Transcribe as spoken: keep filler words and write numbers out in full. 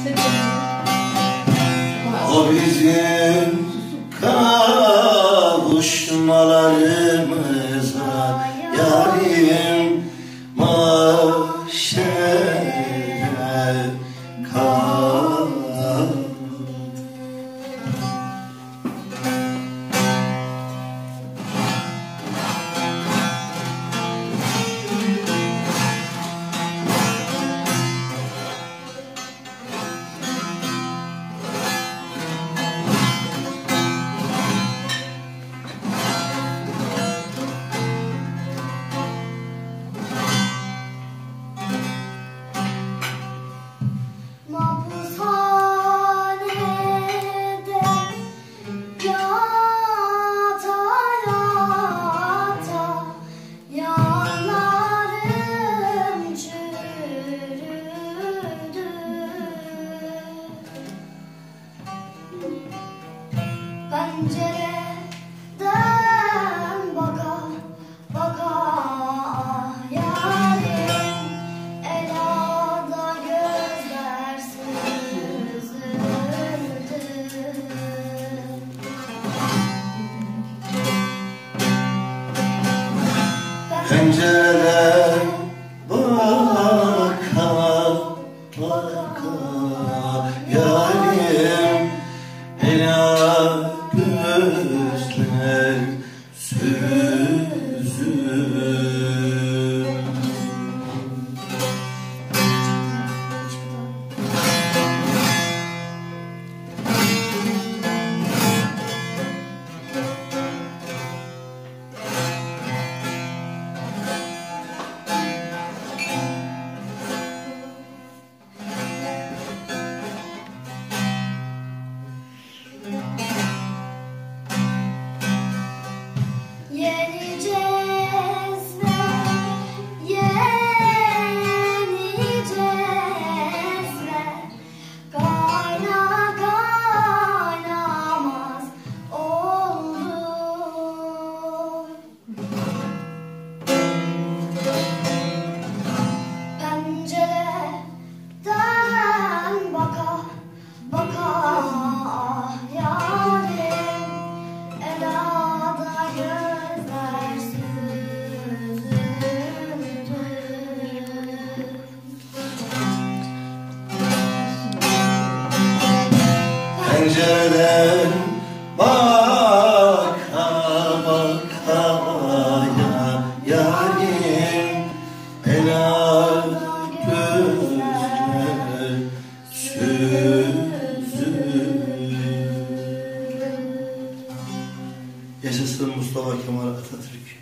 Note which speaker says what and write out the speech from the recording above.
Speaker 1: O bizim kavuşmalarımıza yarim mahşere kal.
Speaker 2: Pencereden baka baka yarim, elada gözler süzüldü.
Speaker 1: Pencereden baka baka yarim, elada gözler süzüldü.
Speaker 2: Yeni cezve, yeni cezve, kayna kaynamaz oldu. Pencereden baka baka yarim, elada gözler süzüldü.
Speaker 1: Pencereden baka baka ya yarim, elada gözler süzüldü. Yaşasın Mustafa Kemal Atatürk.